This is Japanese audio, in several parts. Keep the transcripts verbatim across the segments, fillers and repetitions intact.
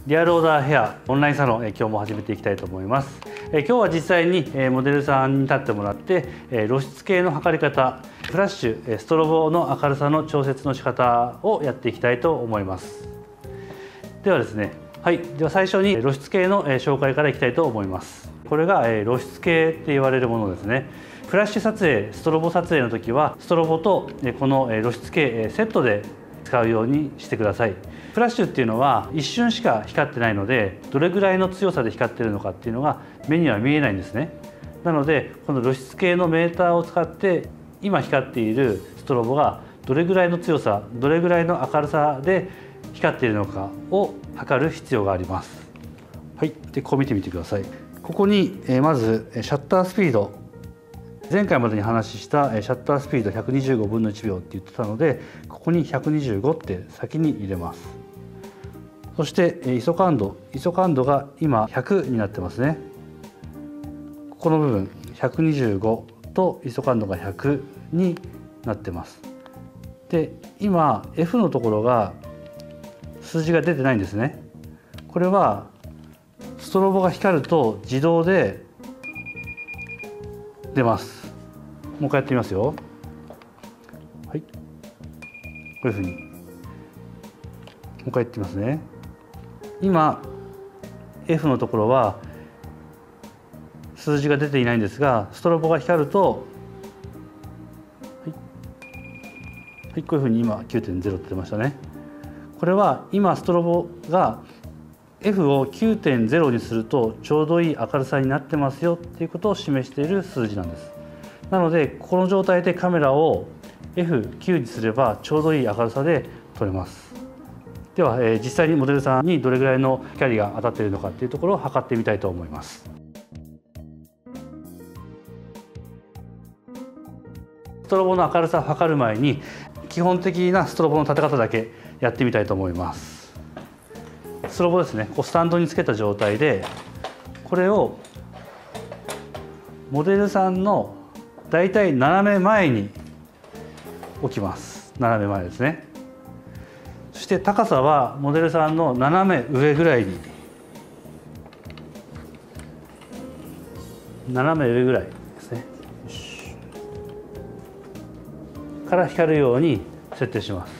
リアルオーダーヘアオンラインサロン、え今日も始めていきたいと思います。え今日は実際にえモデルさんに立ってもらってえ露出系の測り方、フラッシュ、ストロボの明るさの調節の仕方をやっていきたいと思います。ではですね、はい、では最初に露出系の紹介からいきたいと思います。これが露出系って言われるものですね。フラッシュ撮影、ストロボ撮影の時はストロボとこの露出系セットで使うようにしてください。フラッシュっていうのは一瞬しか光ってないので、どれぐらいの強さで光っているのかっていうのが目には見えないんですね。なのでこの露出系のメーターを使って今光っているストロボがどれぐらいの強さ、どれぐらいの明るさで光っているのかを測る必要があります。はい、でこう見てみてください。ここにまずシャッタースピード、前回までに話したシャッタースピードひゃくにじゅうごぶんのいちびょうって言ってたので、ここにひゃくにじゅうごって先に入れます。そしてイソ感度、イソ感度が今ひゃくになってますね。ここの部分ひゃくにじゅうごとイソ感度がひゃくになってます。で今 エフ のところが数字が出てないんですね。これはストロボが光ると自動で出ます。もう一回やってみますよ。はい、こういうふうにもう一回やってみますね。今 エフ のところは数字が出ていないんですが、ストロボが光ると、はいはい、こういうふうに今 きゅうてんゼロ って出ましたね。これは今ストロボが エフ を きゅうてんゼロ にするとちょうどいい明るさになってますよっていうことを示している数字なんです。なのでこの状態でカメラを エフきゅう にすればちょうどいい明るさで撮れます。では、えー、実際にモデルさんにどれぐらいの光が当たっているのかっていうところを測ってみたいと思います。ストロボの明るさを測る前に基本的なストロボの立て方だけやってみたいと思います。ストロボですね、こうスタンドにつけた状態でこれをモデルさんのだいたい斜め前に置きます。斜め前ですね。そして高さはモデルさんの斜め上ぐらいに、斜め上ぐらいですねから光るように設定します。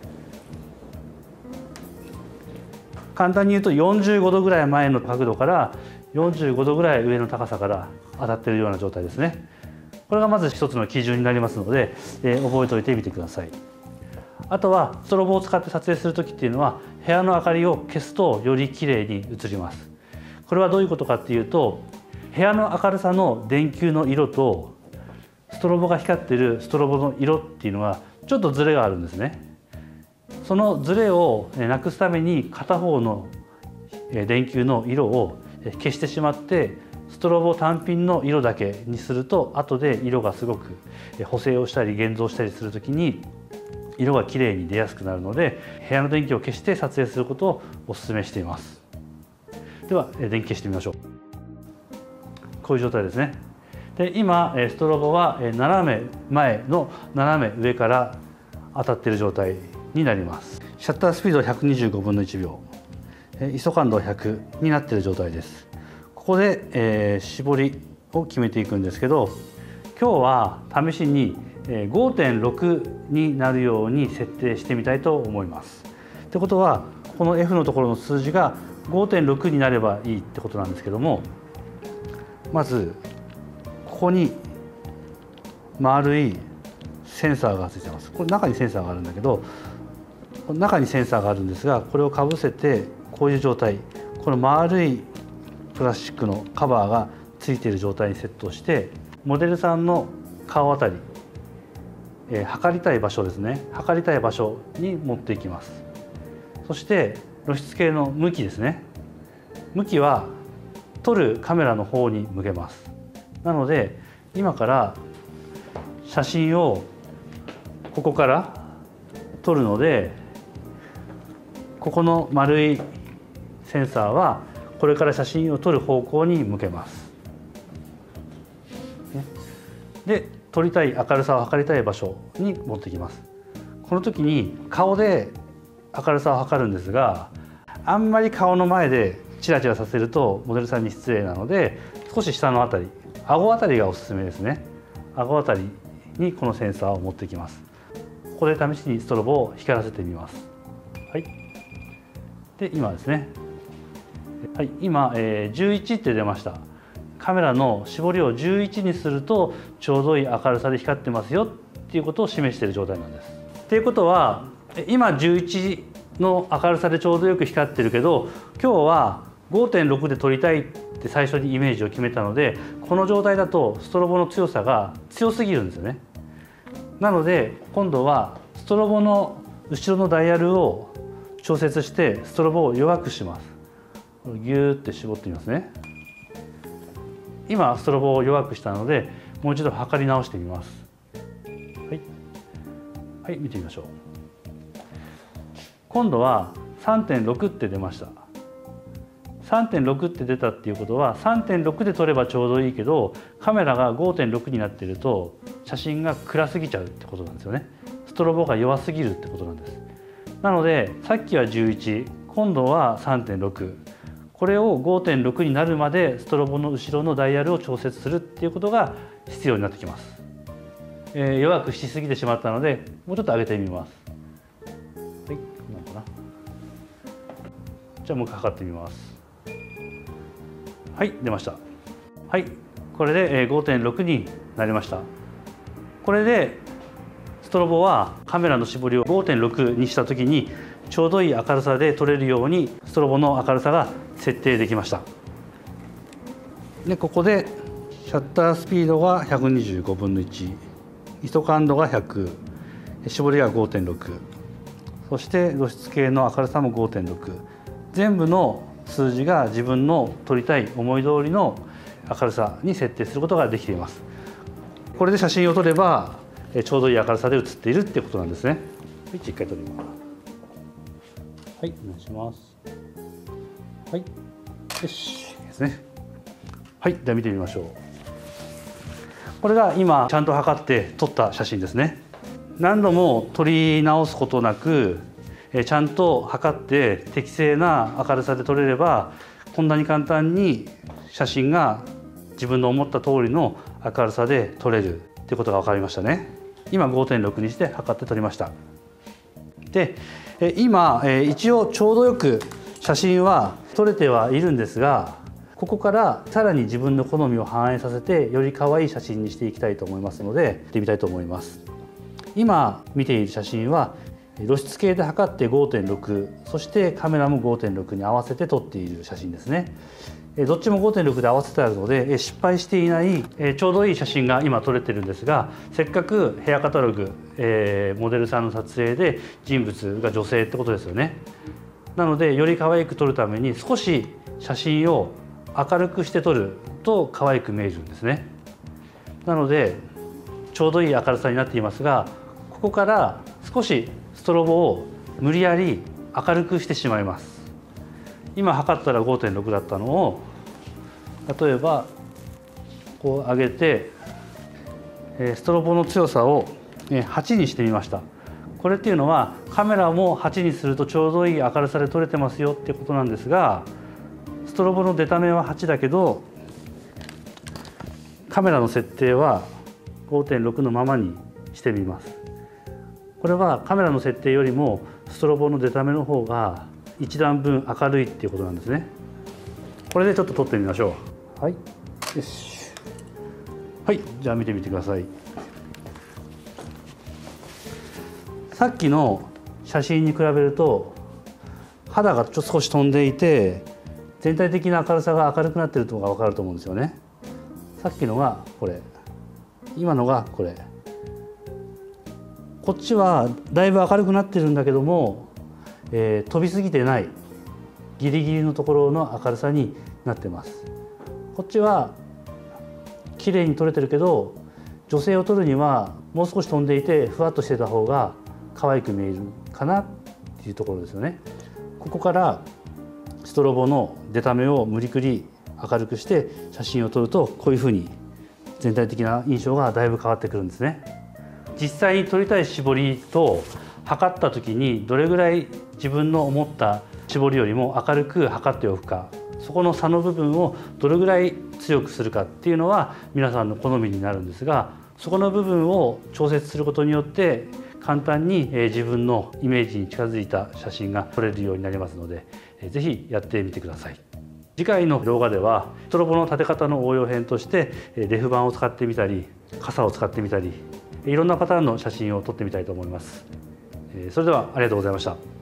簡単に言うとよんじゅうごどぐらい前の角度からよんじゅうごどぐらい上の高さから当たっているような状態ですね。これがまず一つの基準になりますので、えー、覚えておいてみてください。あとはストロボを使って撮影する時っていうのは部屋の明かりを消すとより綺麗に映ります。これはどういうことかっていうと、部屋の明るさの電球の色とストロボが光っているストロボの色っていうのはちょっとズレがあるんですね。そのズレをなくすために片方の電球の色を消してしまってストロボ単品の色だけにすると、後で色がすごく補正をしたり現像したりする時に色がきれいに出やすくなるので、部屋の電気を消して撮影することをお勧めしています。では電気消してみましょう。こういう状態ですね。で今ストロボは斜め前の斜め上から当たっている状態になります。シャッタースピードはひゃくにじゅうごぶんのいちびょう、イソ感度はひゃくになっている状態です。ここで、えー、絞りを決めていくんですけど、今日は試しに ごてんろく になるように設定してみたいと思います。ってことはこの エフ のところの数字が ごてんろく になればいいってことなんですけども、まずここに丸いセンサーがついてます。これ中にセンサーがあるんだけど、中にセンサーがあるんですが、これをかぶせてこういう状態、この丸いプラスチックのカバーがついている状態にセットして、モデルさんの顔あたり、えー、測りたい場所ですね、測りたい場所に持っていきます。そして露出系の向きですね、向きは撮るカメラの方に向けます。なので今から写真をここから撮るので、ここの丸いセンサーはこれから写真を撮る方向に向けます。で撮りたい明るさを測りたい場所に持ってきます。この時に顔で明るさを測るんですが、 あんまり顔の前でチラチラさせるとモデルさんに失礼なので、少し下のあたり、顎あたりがおすすめですね。顎あたりにこのセンサーを持ってきます。ここで試しにストロボを光らせてみます。はい。で今ですね。はい、今、えー、じゅういちって出ました。カメラの絞りをじゅういちにするとちょうどいい明るさで光ってますよっていうことを示している状態なんです。っていうことは今じゅういちの明るさでちょうどよく光ってるけど、今日は ごてんろく で撮りたいって最初にイメージを決めたので、この状態だとストロボの強さが強すぎるんですよね。なので今度はストロボの後ろのダイヤルを調節してストロボを弱くします。ギューって絞ってみますね。今ストロボを弱くしたので、もう一度測り直してみます。はい、はい、見てみましょう。今度は さんてんろく って出ました。さんてんろく って出たっていうことは さんてんろく で撮ればちょうどいいけど、カメラが ごてんろく になっていると写真が暗すぎちゃうってことなんですよね。ストロボが弱すぎるってことなんです。なのでさっきはじゅういち、今度は さんてんろく、これを ごてんろく になるまでストロボの後ろのダイヤルを調節するっていうことが必要になってきます。えー、弱くしすぎてしまったのでもうちょっと上げてみます。はい、なのかな。じゃあもう一回測ってみます。はい、出ました。はい、これで ごてんろく になりました。これでストロボはカメラの絞りを ごてんろく にした時にちょうどいい明るさで撮れるようにストロボの明るさが設定できました。でここでシャッタースピードがひゃくにじゅうごぶんのいち、イソ感度がひゃく、絞りが ごてんろく、そして露出系の明るさも ごてんろく、全部の数字が自分の撮りたい思い通りの明るさに設定することができています。これで写真を撮ればちょうどいい明るさで写っているっていうことなんですね。いっかい撮ります。はい、お願いします。はい、よしですね。はい、では見てみましょう。これが今ちゃんと測って撮った写真ですね。何度も撮り直すことなく、ちゃんと測って適正な明るさで撮れれば、こんなに簡単に写真が自分の思った通りの明るさで撮れるっていうことが分かりましたね。今 ごてんろく にして測って撮りました。で今一応ちょうどよく写真は撮れてはいるんですが、ここからさらに自分の好みを反映させてより可愛い写真にしていきたいと思いますので、やってみたいと思います。今見ている写真は露出系で測って ごてんろく、そしてカメラも ごてんろく に合わせて撮っている写真ですね。どっちも ごてんろく で合わせてあるので失敗していないちょうどいい写真が今撮れてるんですが、せっかくヘアカタログ、えー、モデルさんの撮影で人物が女性ってことですよね。なのでより可愛く撮るために少し写真を明るくして撮ると可愛く見えるんですね。なのでちょうどいい明るさになっていますが、ここから少しストロボを無理やり明るくしてしまいます。今測ったら ごてんろく だったのを例えばこう上げてストロボの強さをはちにしてみました。これっていうのはカメラもはちにするとちょうどいい明るさで撮れてますよっていうことなんですが、ストロボの出た目ははちだけどカメラの設定は ごてんろく のままにしてみます。これはカメラの設定よりもストロボの出た目の方が一段分明るいっていうことなんですね。これでちょっと撮ってみましょう。はい、よし。はい、じゃあ見てみてください。さっきの写真に比べると肌がちょっと少し飛んでいて全体的な明るさが明るくなっているのが分かると思うんですよね。さっきのがこれ、今のがこれ。こっちはだいぶ明るくなってるんだけども、えー、飛びすぎてないギリギリのところの明るさになってます。こっちは綺麗に撮れてるけど女性を撮るにはもう少し飛んでいてふわっとしてた方が可愛く見えるかなっていうところですよね。ここからストロボの出た目を無理くり明るくして写真を撮るとこういうふうに全体的な印象がだいぶ変わってくるんですね。実際に撮りたい絞りと測った時にどれぐらい自分の思った絞りよりも明るく測っておくか、そこの差の部分をどれぐらい強くするかっていうのは皆さんの好みになるんですが、そこの部分を調節することによって簡単に自分のイメージに近づいた写真が撮れるようになりますので、ぜひやってみてください。次回の動画ではストロボの立て方の応用編としてレフ板を使ってみたり、傘を使ってみたり、いろんなパターンの写真を撮ってみたいと思います。それではありがとうございました。